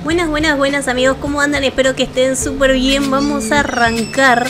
Buenas amigos, ¿cómo andan? Espero que estén súper bien. Vamos a arrancar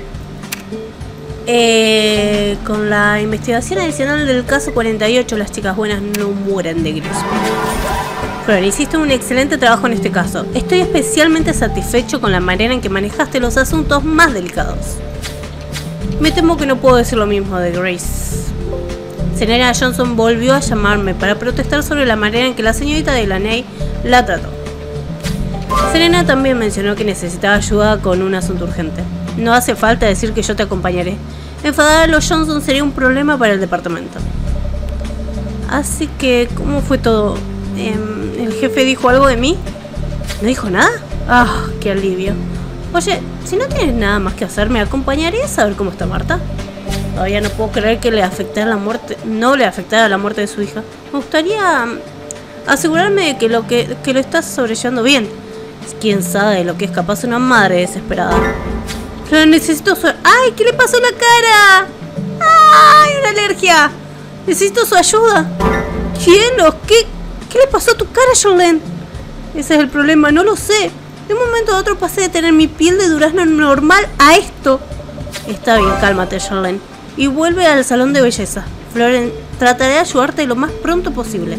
con la investigación adicional del caso 48. Las chicas buenas no mueren de gripe. Flor, hiciste un excelente trabajo en este caso. Estoy especialmente satisfecho con la manera en que manejaste los asuntos más delicados. Me temo que no puedo decir lo mismo de Grace. Señora Johnson volvió a llamarme para protestar sobre la manera en que la señorita Delaney la trató. Serena también mencionó que necesitaba ayuda con un asunto urgente. No hace falta decir que yo te acompañaré. Enfadar a los Johnson sería un problema para el departamento. Así que, ¿cómo fue todo? ¿El jefe dijo algo de mí? ¿No dijo nada? ¡Ah, qué alivio! Oye, si no tienes nada más que hacer, ¿me acompañarías a ver cómo está Marta? Todavía no puedo creer que le afectara la muerte, no le afectara la muerte de su hija. Me gustaría asegurarme de que lo estás sobrellevando bien. Quién sabe de lo que es capaz una madre desesperada. Pero necesito su... ¡Ay! ¿Qué le pasó a la cara? ¡Ay! ¡Una alergia! Necesito su ayuda. ¡Cielos! ¿Qué le pasó a tu cara, Charlene? Ese es el problema, no lo sé. De un momento a otro pasé de tener mi piel de durazno normal a esto. Está bien, cálmate, Charlene. Y vuelve al salón de belleza. Floren, trataré de ayudarte lo más pronto posible.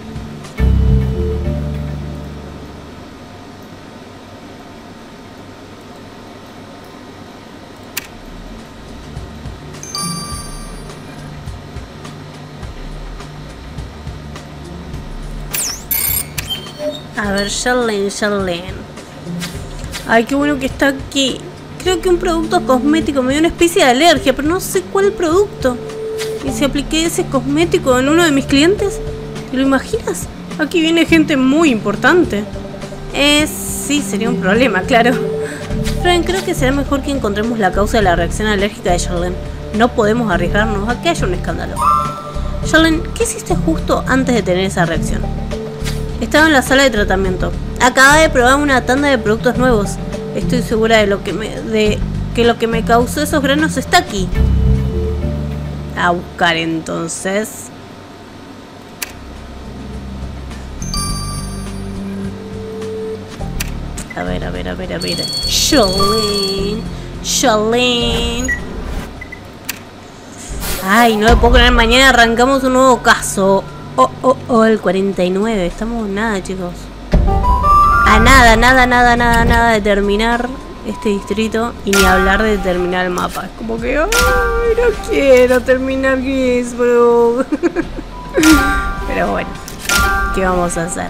A ver, Charlene. Ay, qué bueno que está aquí. Creo que un producto cosmético me dio una especie de alergia, pero no sé cuál producto. ¿Y si apliqué ese cosmético en uno de mis clientes? ¿Te lo imaginas? Aquí viene gente muy importante. Sí, sería un problema, claro. Pero creo que será mejor que encontremos la causa de la reacción alérgica de Charlene. No podemos arriesgarnos a que haya un escándalo. Charlene, ¿qué hiciste justo antes de tener esa reacción? Estaba en la sala de tratamiento. Acababa de probar una tanda de productos nuevos. Estoy segura de que lo que me causó esos granos está aquí. A buscar entonces. A ver. Charlene. Ay, no me puedo creer. Mañana arrancamos un nuevo caso. El 49. Estamos nada, chicos. A nada de terminar este distrito. Y ni hablar de terminar el mapa. Es como que, ay, no quiero terminar Greensboro. Pero bueno, ¿qué vamos a hacer?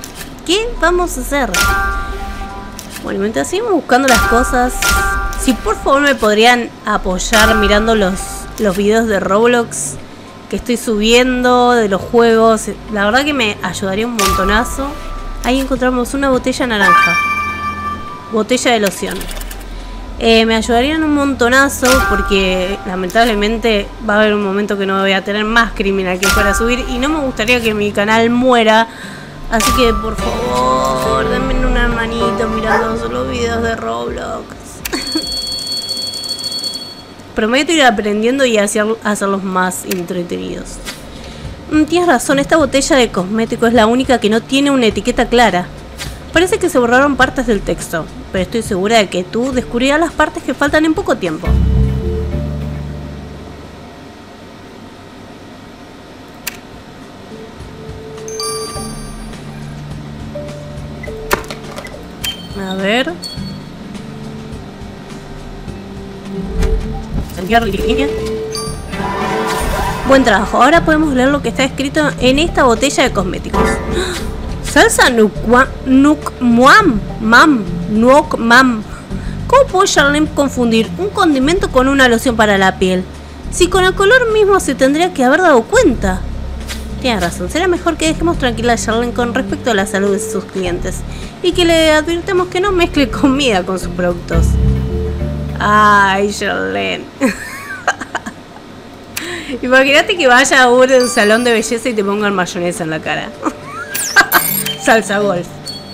Bueno, mientras seguimos buscando las cosas, si por favor me podrían apoyar mirando los videos de Roblox que estoy subiendo, de los juegos. La verdad que me ayudaría un montonazo. Ahí encontramos una botella naranja. Botella de loción. Me ayudarían un montonazo porque lamentablemente va a haber un momento que no voy a tener más criminal que para subir. Y no me gustaría que mi canal muera. Así que por favor, denme una manito mirando los videos de Roblox. Prometo ir aprendiendo y hacerlos más entretenidos. Tienes razón, esta botella de cosmético es la única que no tiene una etiqueta clara. Parece que se borraron partes del texto, pero estoy segura de que tú descubrirás las partes que faltan en poco tiempo. A ver. Buen trabajo. Ahora podemos leer lo que está escrito en esta botella de cosméticos. Salsa Nuok-Mam. ¿Cómo puede Charlene confundir un condimento con una loción para la piel? Si con el color mismo se tendría que haber dado cuenta. Tienes razón. Será mejor que dejemos tranquila a Charlene con respecto a la salud de sus clientes. Y que le advirtamos que no mezcle comida con sus productos. Ay, Charlene. Imagínate que vaya a un salón de belleza y te pongan mayonesa en la cara. Salsa golf.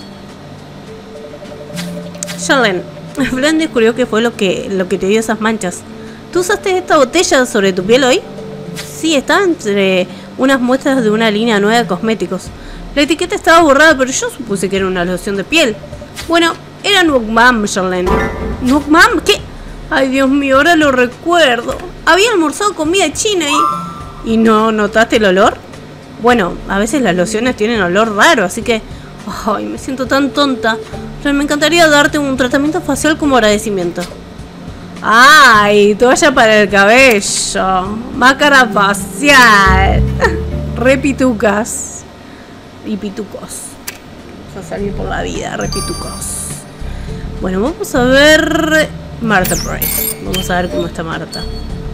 Charlene, Flynn descubrió que fue lo que te dio esas manchas. ¿Tú usaste esta botella sobre tu piel hoy? Sí, estaba entre unas muestras de una línea nueva de cosméticos. La etiqueta estaba borrada, pero yo supuse que era una loción de piel. Bueno, era Nukmam, Charlene. ¿Nukmam? ¿Qué? Ay, Dios mío, ahora lo recuerdo. Había almorzado comida china ¿Y no notaste el olor? Bueno, a veces las lociones tienen olor raro, así que... Ay, me siento tan tonta. Pero me encantaría darte un tratamiento facial como agradecimiento. ¡Ay! Toalla para el cabello. Máscara facial. Repitucas. Y pitucos. Vamos a salir por la vida, repitucos. Bueno, vamos a ver... Martha Price. Vamos a ver cómo está Martha.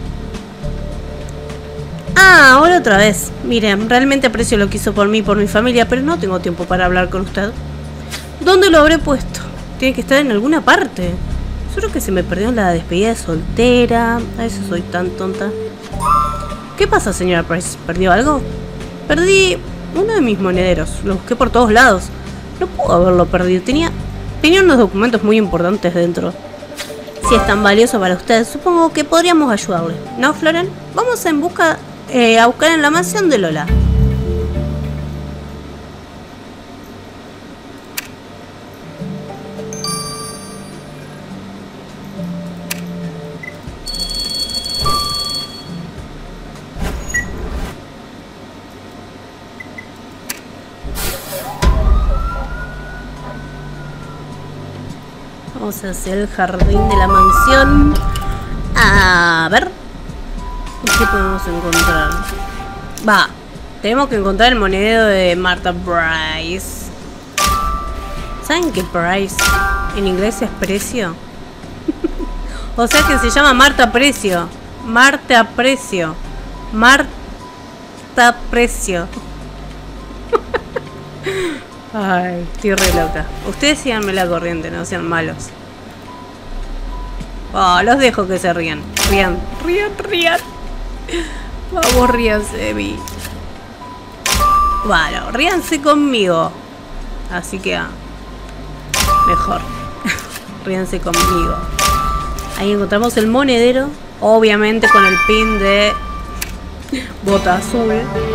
Ah, ahora otra vez. Miren, realmente aprecio lo que hizo por mí y por mi familia, pero no tengo tiempo para hablar con usted. ¿Dónde lo habré puesto? Tiene que estar en alguna parte. Seguro que se me perdió en la despedida de soltera. A veces soy tan tonta. ¿Qué pasa, señora Price? ¿Perdió algo? Perdí uno de mis monederos. Lo busqué por todos lados. No puedo haberlo perdido. Tenía unos documentos muy importantes dentro. Si es tan valioso para usted, supongo que podríamos ayudarle. ¿No, Floren? Vamos a buscar en la mansión de Lola. Vamos hacia el jardín de la mansión. A ver. ¿Qué podemos encontrar? Tenemos que encontrar el monedero de Martha Price. ¿Saben qué Price en inglés es precio? O sea que se llama Martha Precio. Martha Precio. Martha Precio. Ay, estoy re loca. Ustedes síganme la corriente, no sean malos. Los dejo que se rían. Rían. Vamos, ríanse de mí. Bueno, ríanse conmigo. Así que mejor. Ríanse conmigo. Ahí encontramos el monedero. Obviamente con el pin de bota azul.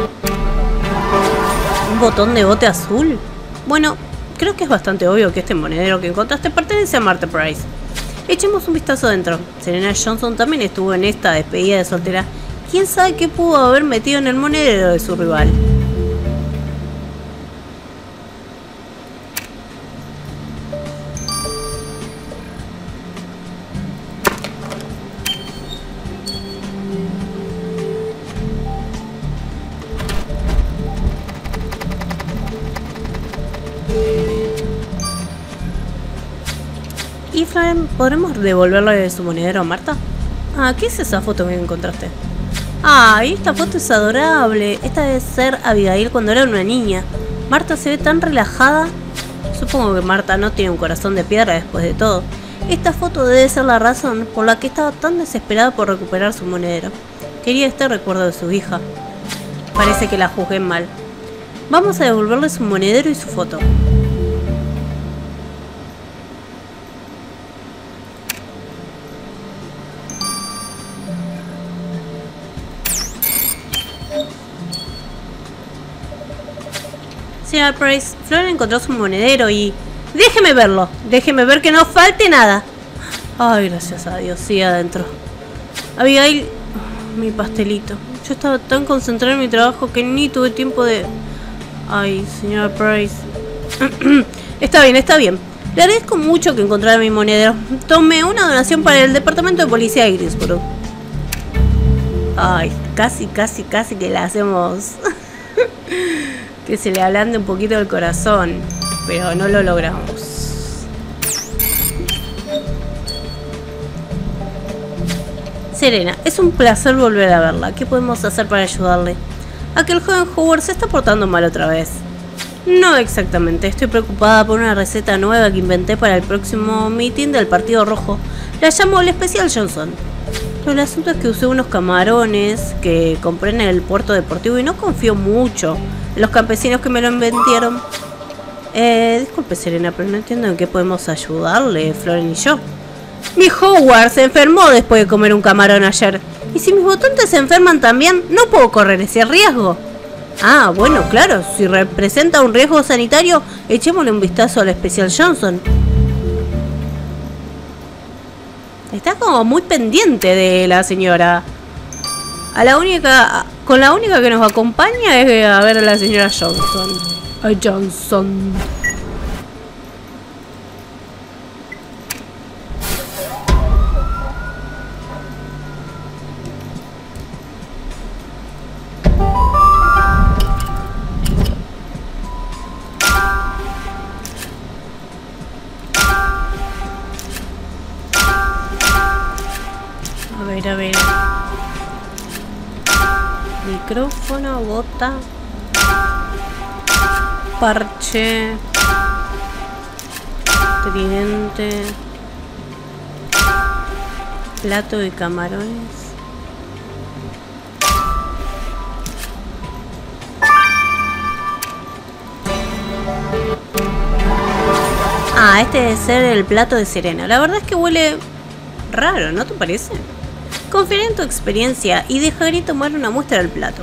¿Un botón de bote azul? Bueno, creo que es bastante obvio que este monedero que encontraste pertenece a Martha Price. Echemos un vistazo dentro. Serena Johnson también estuvo en esta despedida de soltera. ¿Quién sabe qué pudo haber metido en el monedero de su rival? Y Floren, ¿podremos devolverle su monedero a Martha? ¿Qué es esa foto que encontraste? Esta foto es adorable. Esta debe ser Abigail cuando era una niña. Martha se ve tan relajada. Supongo que Martha no tiene un corazón de piedra después de todo. Esta foto debe ser la razón por la que estaba tan desesperada por recuperar su monedero. Quería este recuerdo de su hija. Parece que la juzgué mal. Vamos a devolverle su monedero y su foto. Señora Price, Flora encontró su monedero y... ¡Déjeme verlo! ¡Déjeme ver que no falte nada! Ay, gracias a Dios, sí, adentro. Abigail... mi pastelito. Yo estaba tan concentrada en mi trabajo que ni tuve tiempo de... Ay, señora Price. Está bien, está bien. Le agradezco mucho que encontrara mi monedero. Tomé una donación para el departamento de policía de Greensboro. Ay, casi que la hacemos... que se le ablande un poquito el corazón, pero no lo logramos. Serena, es un placer volver a verla. ¿Qué podemos hacer para ayudarle? Aquel joven Howard se está portando mal otra vez. No exactamente, estoy preocupada por una receta nueva que inventé para el próximo meeting del Partido Rojo. La llamo el Especial Johnson. Pero el asunto es que usé unos camarones que compré en el puerto deportivo y no confío mucho en los campesinos que me lo vendieron. Disculpe, Serena, pero no entiendo en qué podemos ayudarle, Floren y yo. Mi Howard se enfermó después de comer un camarón ayer. Y si mis votantes se enferman también, no puedo correr ese riesgo. Ah, bueno, claro, si representa un riesgo sanitario, echémosle un vistazo al especial Johnson. Está como muy pendiente de la señora. Con la única que nos acompaña es a ver a la señora Johnson. A Johnson. A ver. Micrófono, bota. Parche. Tridente. Plato de camarones. Ah, este debe ser el plato de Serena. La verdad es que huele raro, ¿no te parece? Confía en tu experiencia y dejaré tomar una muestra del plato.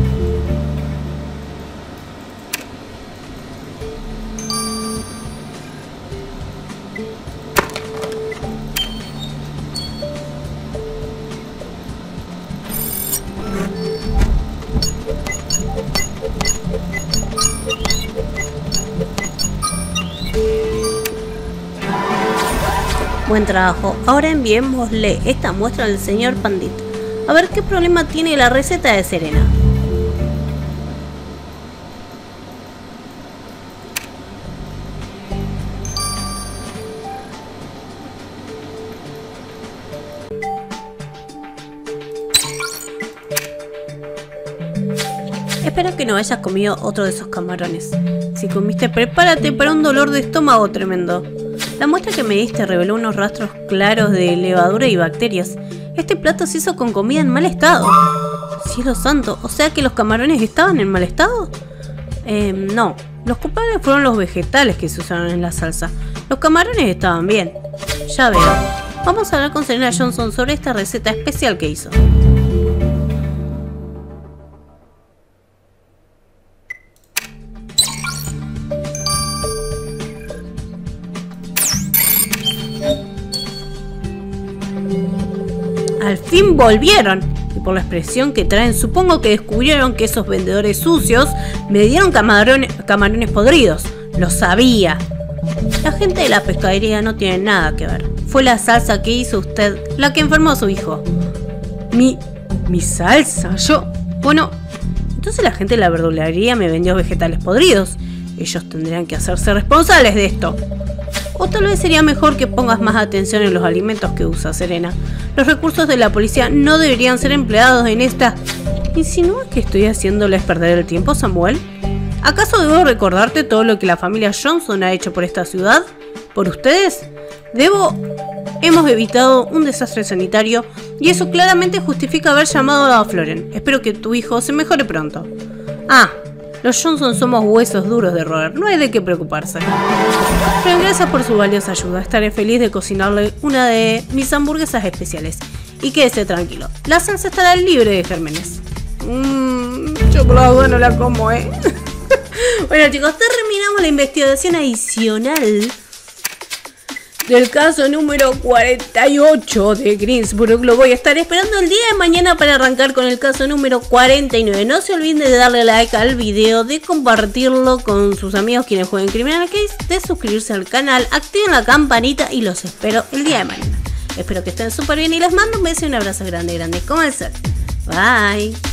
Buen trabajo. Ahora enviémosle esta muestra al señor Pandit. A ver qué problema tiene la receta de Serena. Espero que no hayas comido otro de esos camarones. Si comiste, prepárate para un dolor de estómago tremendo. La muestra que me diste reveló unos rastros claros de levadura y bacterias. Este plato se hizo con comida en mal estado. Cielo santo, ¿o sea que los camarones estaban en mal estado? No, los culpables fueron los vegetales que se usaron en la salsa. Los camarones estaban bien. Ya veo. Vamos a hablar con Serena Johnson sobre esta receta especial que hizo. Al fin volvieron, y por la expresión que traen supongo que descubrieron que esos vendedores sucios me dieron camarones podridos. Lo sabía. La gente de la pescadería no tiene nada que ver. Fue la salsa que hizo usted la que enfermó a su hijo. ¿Mi salsa? Bueno, entonces la gente de la verdulería me vendió vegetales podridos. Ellos tendrían que hacerse responsables de esto. O tal vez sería mejor que pongas más atención en los alimentos que usa Serena. Los recursos de la policía no deberían ser empleados en esta... ¿Insinúas que estoy haciéndoles perder el tiempo, Samuel? ¿Acaso debo recordarte todo lo que la familia Johnson ha hecho por esta ciudad? ¿Por ustedes? Hemos evitado un desastre sanitario y eso claramente justifica haber llamado a Floren. Espero que tu hijo se mejore pronto. Ah, los Johnson somos huesos duros de roer, no hay de qué preocuparse. Pero gracias por su valiosa ayuda, estaré feliz de cocinarle una de mis hamburguesas especiales. Y quédese tranquilo, la salsa estará libre de gérmenes. Yo por la duda no la como, Bueno chicos, terminamos la investigación adicional del caso número 48 de Greensboro. Lo voy a estar esperando el día de mañana para arrancar con el caso número 49. No se olviden de darle like al video, de compartirlo con sus amigos quienes jueguen Criminal Case, de suscribirse al canal, activen la campanita y los espero el día de mañana. Espero que estén súper bien y les mando un beso y un abrazo grande como el sol. Bye.